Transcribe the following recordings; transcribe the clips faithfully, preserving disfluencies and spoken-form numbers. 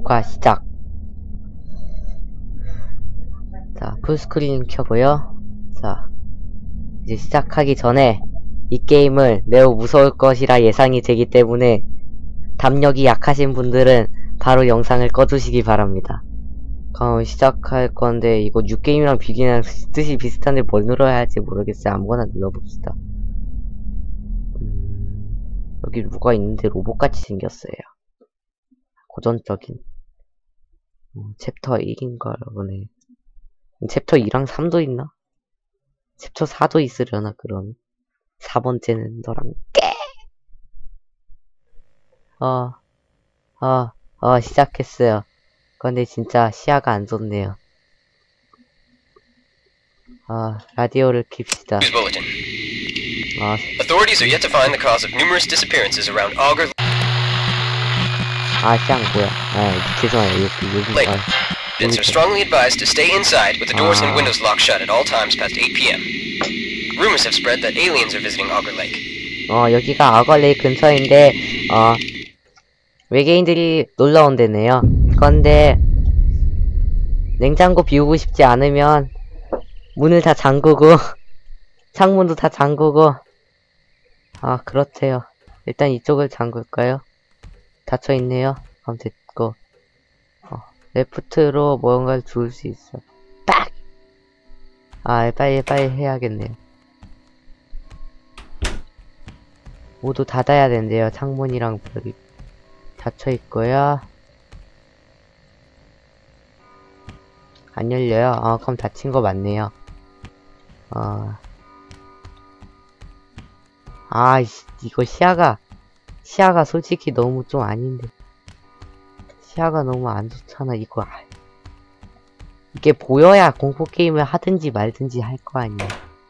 녹화 시작. 자, 풀스크린 켜고요. 자, 이제 시작하기 전에 이 게임을 매우 무서울 것이라 예상이 되기 때문에 담력이 약하신 분들은 바로 영상을 꺼두시기 바랍니다. 그럼 시작할 건데, 이거 뉴게임이랑 비기랑 뜻이 비슷한데 뭘 눌러야 할지 모르겠어요. 아무거나 눌러봅시다. 음, 여기 뭐가 있는데 로봇같이 생겼어요. 고전적인. 어, 챕터 일인가 보네. 챕터 이랑 삼도 있나? 챕터 사도 있으려나, 그럼. 사 번째는 너랑 깨! 어, 어, 어, 시작했어요. 근데 진짜 시야가 안 좋네요. 아, 라디오를 킵시다. 아, Authorities are yet to find the cause of numerous disappearances around Auger 아, 시장 뭐야. 아, 죄송해요. 여기, 여기, Lake. 아, Bits are strongly advised to stay inside with the doors and windows locked shut at all times past eight p m Rumors have spread that aliens are visiting Auger Lake. 어, 여기가 아거레이 근처인데, 어, 외계인들이 놀러 온 데네요. 그런데, 냉장고 비우고 싶지 않으면, 문을 다 잠그고, 창문도 다 잠그고, 아, 그렇대요. 일단 이쪽을 잠글까요? 닫혀있네요. 그럼 됐고, 어, 레프트로 뭔가를 주울 수 있어. 빡! 아, 빨리, 빨리 해야겠네요. 모두 닫아야 된대요. 창문이랑 벽이 닫혀있고요. 안 열려요? 어, 그럼 닫힌 거 맞네요. 어. 아, 이거 시야가, 시야가 솔직히 너무 좀 아닌데. 시야가 너무 안 좋잖아, 이거. 아. 이게 보여야 공포게임을 하든지 말든지 할 거 아니야.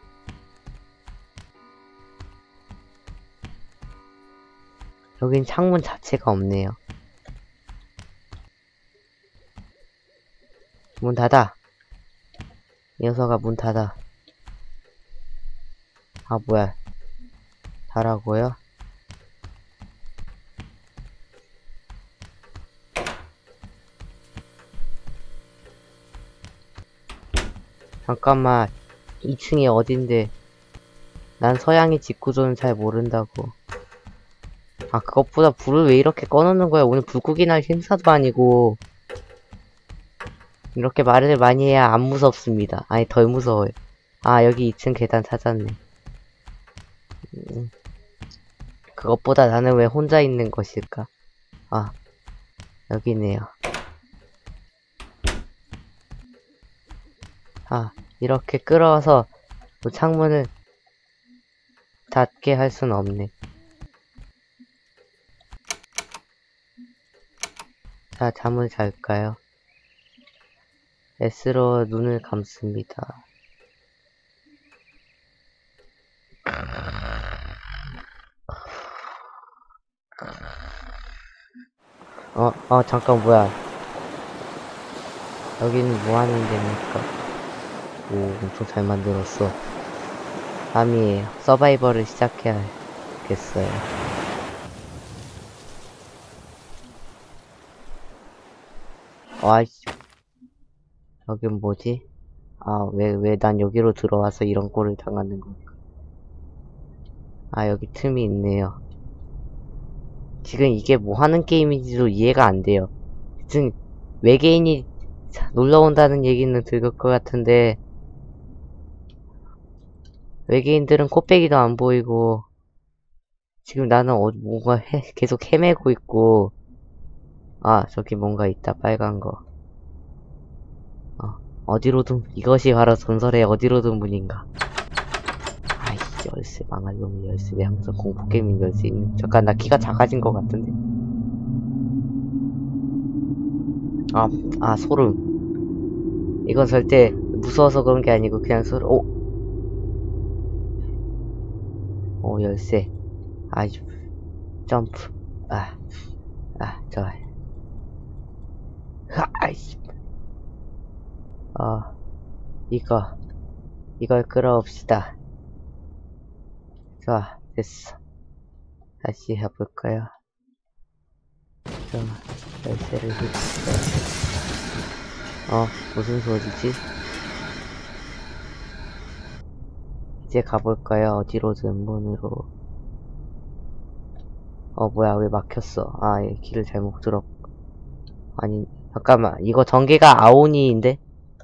여긴 창문 자체가 없네요. 문 닫아. 이 녀석아, 문 닫아. 아, 뭐야. 닫라고요? 잠깐만. 이 층이 어딘데. 난 서양의 집 구조는 잘 모른다고. 아, 그것보다 불을 왜 이렇게 꺼놓는 거야? 오늘 불고기 날 행사도 아니고. 이렇게 말을 많이 해야 안 무섭습니다. 아니, 덜 무서워요. 아, 여기 이 층 계단 찾았네. 음, 그것보다 나는 왜 혼자 있는 것일까? 아, 여기네요. 아, 이렇게 끌어서 창문을 닫게 할 순 없네. 자, 잠을 잘까요? S로 눈을 감습니다. 어, 어, 잠깐, 뭐야. 여기는 뭐 하는 데입니까? 오, 엄청 잘 만들었어. 밤이에요. 서바이벌을 시작해야겠어요. 아이씨. 여긴 뭐지? 아, 왜, 왜 난 여기로 들어와서 이런 꼴을 당하는 걸까? 아, 여기 틈이 있네요. 지금 이게 뭐 하는 게임인지도 이해가 안 돼요. 지금 외계인이 놀러 온다는 얘기는 들을 것 같은데, 외계인들은 코빼기도 안 보이고, 지금 나는 어, 뭔가 해, 계속 헤매고 있고, 아, 저기 뭔가 있다, 빨간 거. 어, 어디로든, 이것이 바로 전설의 어디로든 문인가. 아이씨, 열쇠, 망할 놈의 열쇠. 왜 항상 공포게임인 열쇠 있는. 잠깐, 나 키가 작아진 것 같은데. 아, 아, 소름. 이건 절대 무서워서 그런 게 아니고, 그냥 소름. 오! 오, 열쇠. 아주, 점프. 아, 아, 좋아. 아이씨. 어, 이거, 이걸 끌어옵시다. 좋아, 됐어. 다시 해볼까요? 좀, 열쇠를 흡수해. 어, 무슨 소리지? 이제 가볼까요? 어디로든 문으로. 어, 뭐야, 왜 막혔어? 아, 예, 길을 잘못 들었. 아니, 잠깐만. 이거 전개가 아오니인데?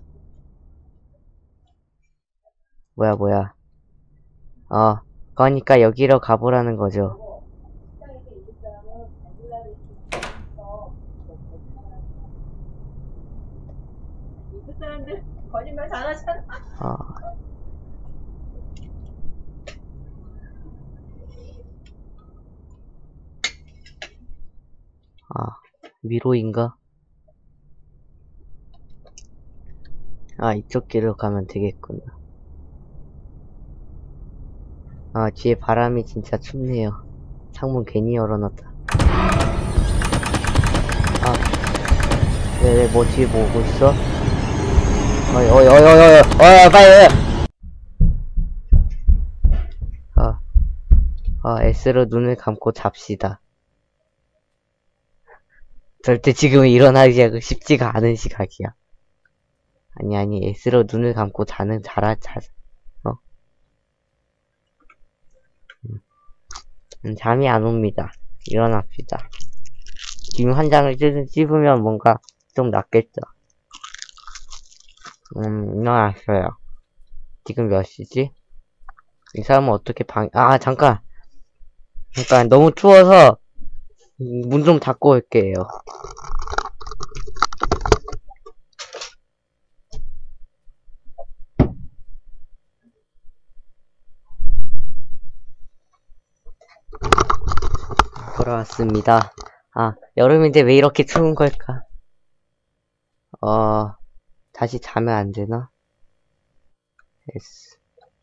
뭐야, 뭐야. 어, 그러니까 여기로 가보라는 거죠. 그 사람들 거짓말 잘하잖아. 어. 아, 위로인가? 아, 이쪽 길로 가면 되겠구나. 아, 뒤에 바람이 진짜 춥네요. 창문 괜히 열어놨다. 아, 왜, 왜, 뭐 뒤에 뭐 오고 있어? 어이, 어이, 어이, 어이, 어이, 어이, 빨리! 아, 아, S로 눈을 감고 잡시다. 절대 지금 일어나기 쉽지가 않은 시각이야. 아니, 아니, S로 눈을 감고 자는, 자라, 자, 어? 음, 잠이 안 옵니다. 일어납시다. 지금 한 장을 찝으면 뭔가 좀 낫겠죠. 음, 일어났어요. 지금 몇 시지? 이 사람은 어떻게 방, 아, 잠깐! 잠깐, 너무 추워서, 문 좀 닫고 올게요. 돌아왔습니다. 아, 여름인데 왜 이렇게 추운 걸까? 어, 다시 자면 안 되나? S.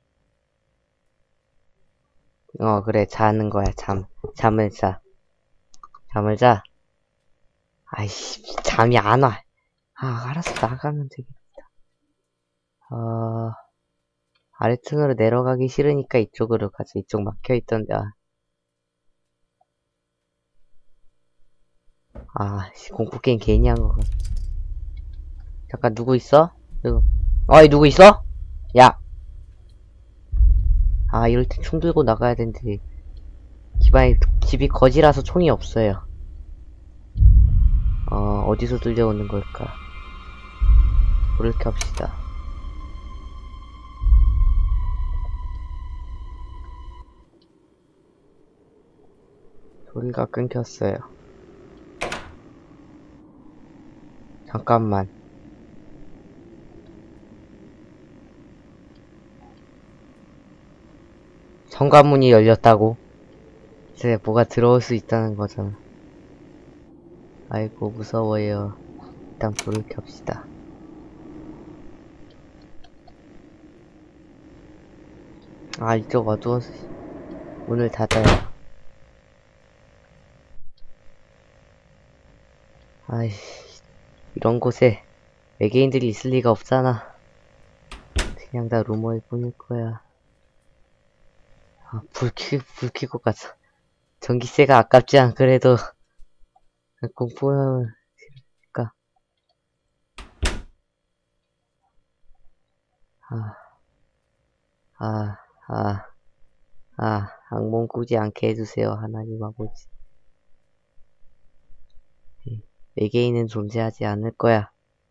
어, 그래, 자는 거야, 잠. 잠을 자. 잠을 자. 아이씨, 잠이 안 와. 아, 알았어, 나가면 되겠다. 어, 아래층으로 내려가기 싫으니까 이쪽으로 가자. 이쪽 막혀있던데, 아. 아, 씨, 공포게임 괜히 한 거 같아. 잠깐, 누구 있어? 누구? 어이, 누구 있어? 야! 아, 이럴 때 총 들고 나가야 되는데. 집안이, 집이 거지라서 총이 없어요. 어, 어디서 들려오는 걸까? 불을 켭시다. 소리가 끊겼어요. 잠깐만. 현관문이 열렸다고? 이제 뭐가 들어올 수 있다는 거잖아. 아이고, 무서워요. 일단 불을 켭시다. 아, 이쪽 어두워서 문을 닫아요. 아이씨, 이런 곳에 외계인들이 있을 리가 없잖아. 그냥 다 루머일 뿐일 거야. 아, 불 키, 불 켜고 가자. 전기세가 아깝지 않, 그래도, 공포는, 싫을까. 아, 아, 아, 아, 악몽 꾸지 않게 해주세요, 하나님 아버지. 외계인은 존재하지 않을 거야.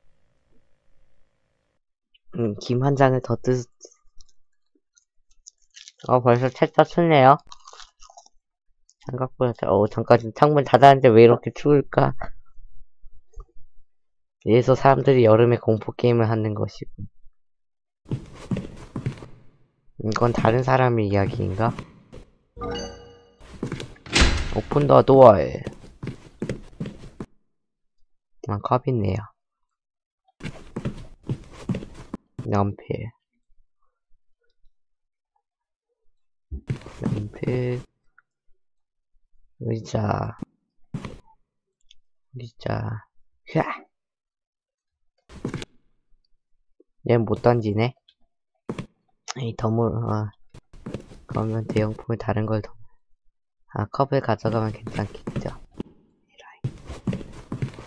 음, 김 한 장을 더 뜨, 어, 벌써 책다 쳤네요. 생각보다, 어, 잠깐, 창문 닫았는데 왜 이렇게 추울까? 이래서 사람들이 여름에 공포게임을 하는 것이고. 이건 다른 사람의 이야기인가? 오픈 더 도어. 아, 컵이네요. 연필. 연필. 의자. 의자. 휘아! 얘는 못 던지네? 이 덤을, 아. 그러면 대용품을 다른 걸 더. 아, 컵을 가져가면 괜찮겠죠.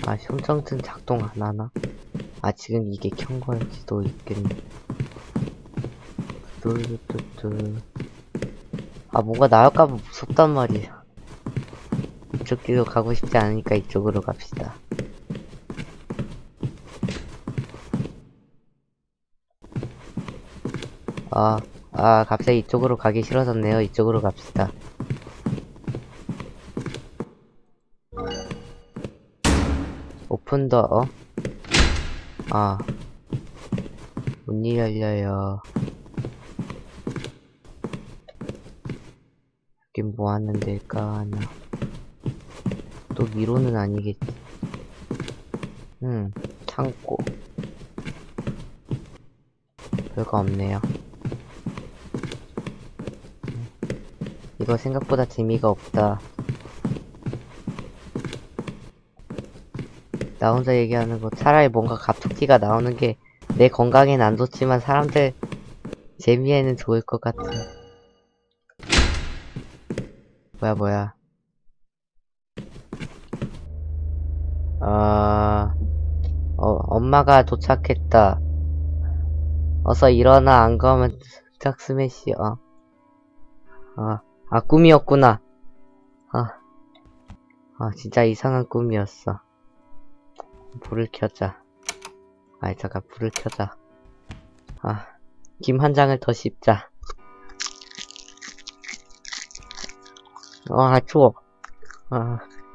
아, 손정튼 작동 안 하나? 아, 지금 이게 켠 걸지도 있겠네. 뚜뚜뚜뚜. 아, 뭔가 나올까봐 무섭단 말이야. 이쪽 길로 가고 싶지 않으니까 이쪽으로 갑시다. 아, 아, 갑자기 이쪽으로 가기 싫어졌네요. 이쪽으로 갑시다. 오픈 더, 어? 아. 문이 열려요. 여긴 뭐 하는 데일까, 하나. 또 미로는 아니겠지. 음, 창고. 별거 없네요. 이거 생각보다 재미가 없다. 나 혼자 얘기하는 거 차라리 뭔가 갑툭튀가 나오는 게 내 건강엔 안 좋지만 사람들 재미에는 좋을 것 같아. 뭐야 뭐야. 어... 어... 엄마가 도착했다. 어서 일어나. 안 그러면 짝 스매시. 어. 어. 아, 꿈이었구나. 아. 아, 진짜 이상한 꿈이었어. 불을 켜자. 아이, 잠깐, 불을 켜자. 아, 김 한 장을 더 씹자. 어, 아, 추워. 아.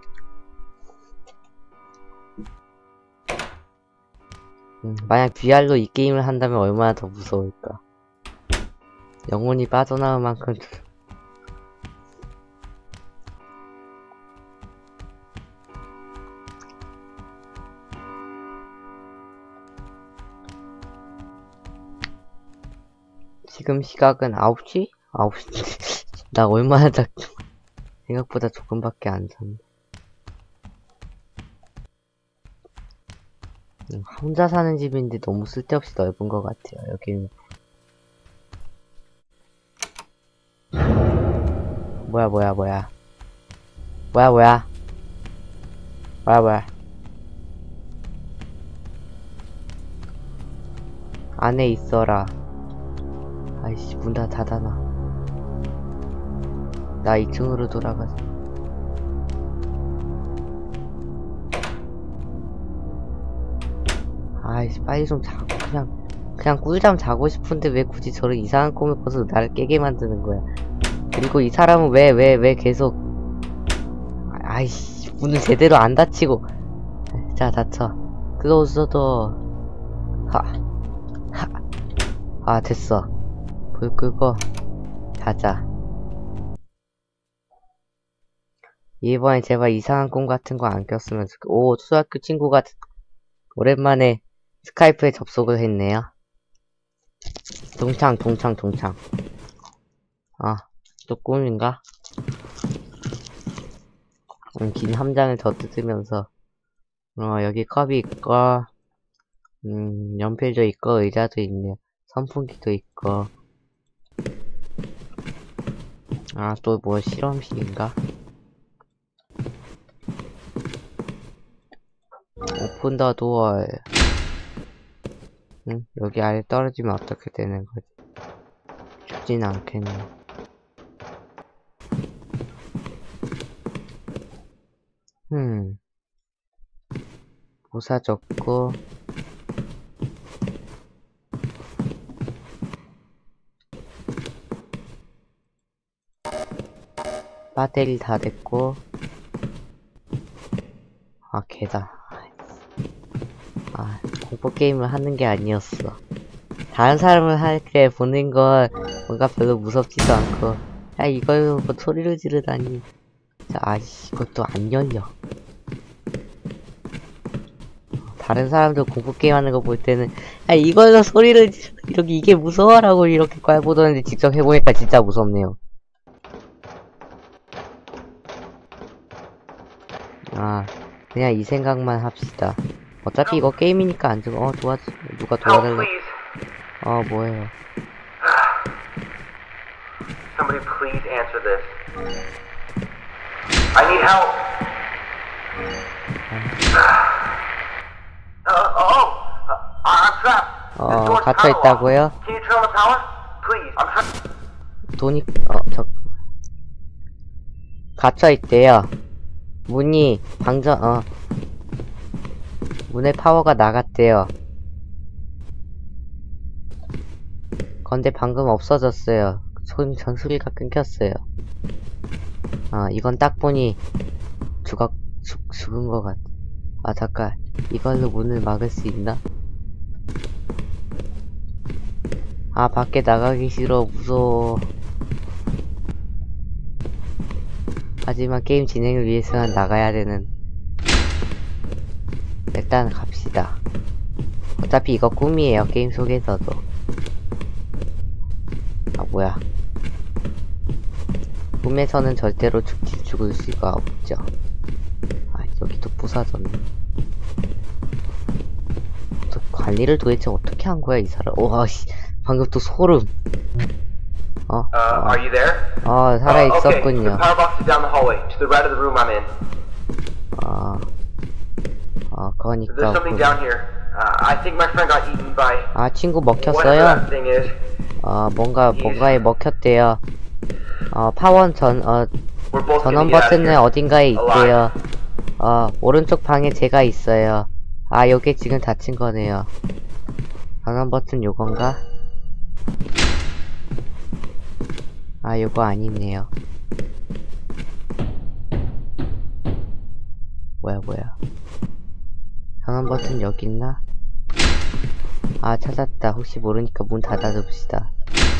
음, 만약 브이알로 이 게임을 한다면 얼마나 더 무서울까. 영혼이 빠져나올 만큼. 지금 시각은 아홉 시? 아홉 시. 나 얼마나 작, 생각보다 조금밖에 안 잤네. 음, 혼자 사는 집인데 너무 쓸데없이 넓은 것 같아요, 여기는. 뭐야, 뭐야, 뭐야. 뭐야, 뭐야. 뭐야, 뭐야. 안에 있어라. 아이씨, 문 다 닫아놔. 나 이 층으로 돌아가자. 아이씨, 빨리 좀 자고, 그냥, 그냥 꿀잠 자고 싶은데 왜 굳이 저런 이상한 꿈을 꿔서 나를 깨게 만드는 거야. 그리고 이 사람은 왜, 왜, 왜 계속, 아이씨, 문을 제대로 안 닫히고. 자, 닫혀. 클로즈도, 하, 하. 아, 됐어. 불 끄고 자자. 이번에 제발 이상한 꿈 같은 거 안 꼈으면 좋겠... 오, 초등학교 친구가 오랜만에 스카이프에 접속을 했네요. 동창 동창 동창. 아, 또 꿈인가? 음, 긴 함장을 더 뜯으면서 어, 여기 컵이 있고 음, 연필도 있고 의자도 있네요. 선풍기도 있고. 아, 또 뭐 실험실인가? 오픈 더 도어. 응? 여기 아래 떨어지면 어떻게 되는 거지? 죽진 않겠네. 음. 보사 적고. 배터리 다 됐고. 아, 개다. 아, 공포게임을 하는 게 아니었어. 다른 사람을 할 때 보는 건 뭔가 별로 무섭지도 않고, 야, 이걸 뭐 소리를 지르다니. 자, 아이씨, 이것도 안 열려. 다른 사람들 공포게임 하는 거 볼 때는, 야, 이걸로 소리를 지르, 이렇게, 이게 무서워라고 이렇게 깔보던데 직접 해보니까 진짜 무섭네요. 아, 그냥 이 생각만 합시다. 어차피 이거 게임이니까 안 죽어. 어, 도와, 누가 도와달라. 어, 뭐예요. Somebody please answer this. I need help. 갇혀 있다고요? Can you turn on the power? Please, I'm trying. 돈이 어 저 갇혀 있대요. 문이 방전 어 문의 파워가 나갔대요. 건데 방금 없어졌어요. 손 전소리가 끊겼어요. 아 이건 딱 보니 죽었 죽 죽은 것 같. 아 잠깐 이걸로 문을 막을 수 있나? 아 밖에 나가기 싫어 무서워. 하지만 게임 진행을 위해서는 나가야 되는. 일단 갑시다. 어차피 이거 꿈이에요 게임 속에서도. 아 뭐야 꿈에서는 절대로 죽지 죽을 수가 없죠. 아 여기도 부사졌네. 저 관리를 도대체 어떻게 한 거야 이 사람. 와씨 방금 또 소름. 어? Uh, 어, are you there? 어 살아 Uh, okay, the 있었군요. power box is down the hallway, to the right of the room I'm in. 아, 아 그거니까. There's something 그- down here. Uh, I think my friend got eaten by 아 친구 whatever 먹혔어요? that thing is. 아 뭔가 뭔가에 먹혔대요. 어 파원 전 어 We're both 전원 gonna get out of 버튼은 here. 어딘가에 있대요. 어 오른쪽 방에 제가 있어요. 아 요게 지금 닫힌 거네요. 전원 버튼 요건가? 아 요거 아니네요. 뭐야 뭐야 전원 버튼 여기 있나? 아 찾았다. 혹시 모르니까 문 닫아둡시다.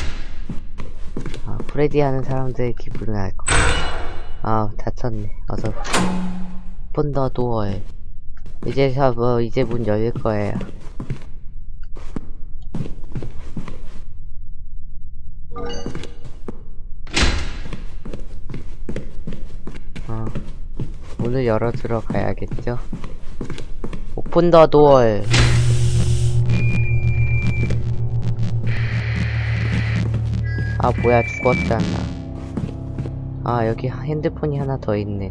아 프레디 하는 사람들의 기분을 알 거. 아 닫혔네. 어서 오픈 더 도어. 이제 저 뭐 이제 문 열릴 거예요. 어 문을 열어 들어가야겠죠. 오픈 더 도어. 아 뭐야 죽었잖아. 아 여기 핸드폰이 하나 더 있네.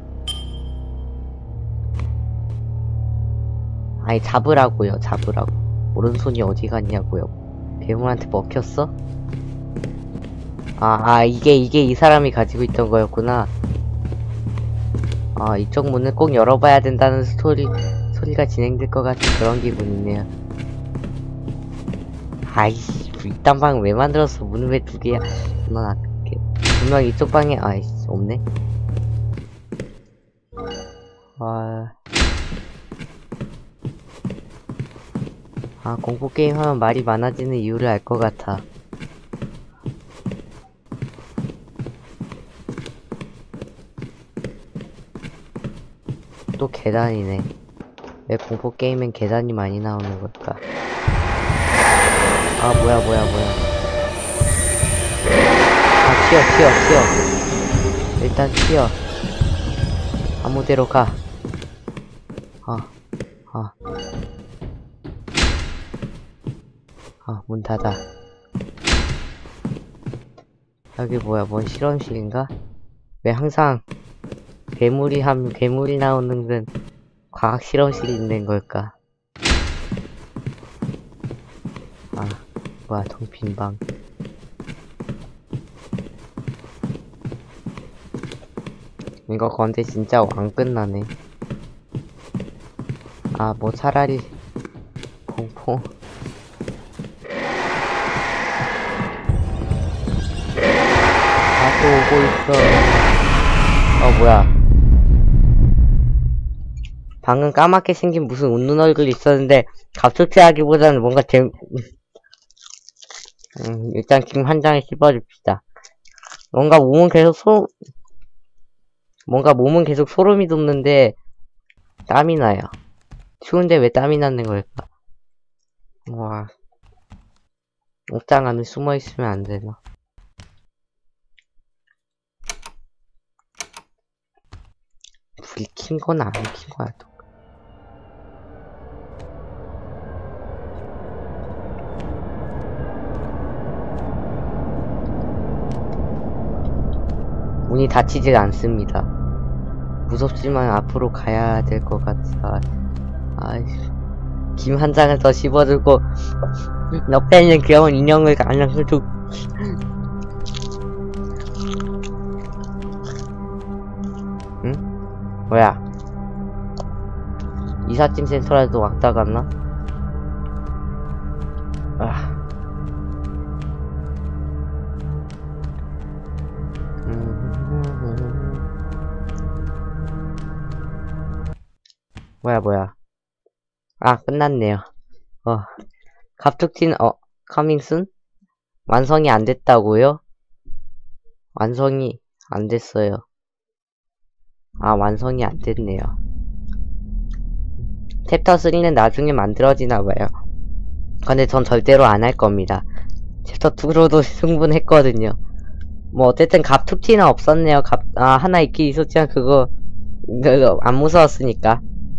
아니 잡으라고요 잡으라고. 오른손이 어디 갔냐고요. 괴물한테 먹혔어? 아, 아 이게 이게 이 사람이 가지고 있던 거였구나. 아 이쪽 문을 꼭 열어봐야 된다는 스토리 소리가 진행될 것 같은 그런 기분이네요. 아이씨 이딴 방 왜 만들었어. 문을 왜 두 개야. 넌 아깝게 분명 이쪽 방에 아이씨 없네. 아, 아 공포게임 하면 말이 많아지는 이유를 알 것 같아. 또 계단이네. 왜 공포게임엔 계단이 많이 나오는 걸까? 아 뭐야 뭐야 뭐야. 아 튀어 튀어 튀어. 일단 튀어. 아무데로 가. 아 아. 아 문 닫아. 여기 뭐야 뭔 실험실인가? 왜 항상 괴물이 하면 괴물이 나오는 건 과학 실험실이 있는 걸까? 아 뭐야 텅빈 방. 이거 건데 진짜 안 끝나네. 아 뭐 차라리 공포. 아 또 오고 있어. 어 뭐야 방금 까맣게 생긴 무슨 웃는 얼굴이 있었는데 갑툭튀하기보다는 뭔가 재 음, 일단 지금 한 장에 씹어줍시다. 뭔가 몸은 계속 소 뭔가 몸은 계속 소름이 돋는데 땀이 나요. 추운데 왜 땀이 나는 걸까? 와 옥상 안에 숨어 있으면 안 되나? 불이 킨 거나 안 킨 거야 또. 문이 닫히질 않습니다. 무섭지만 앞으로 가야 될 것 같아. 아이씨 김 한 장을 더 씹어주고 옆에 있는 귀여운 인형을 가장 두 응? 뭐야? 이삿짐 센터라도 왔다 갔나? 아. 뭐야 뭐야. 아 끝났네요. 어 갑툭튀는 어 커밍순? 완성이 안 됐다고요? 완성이 안 됐어요. 아 완성이 안 됐네요. 챕터 쓰리는 나중에 만들어지나봐요. 근데 전 절대로 안 할 겁니다. 챕터 투로도 충분했거든요. 뭐 어쨌든 갑툭튀는 없었네요. 갑, 아 하나 있긴 있었지만 그거 그거 안 무서웠으니까.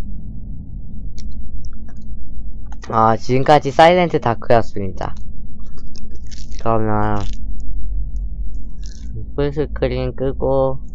아 지금까지 사일렌트 다크였습니다. 그러면 풀스크린 끄고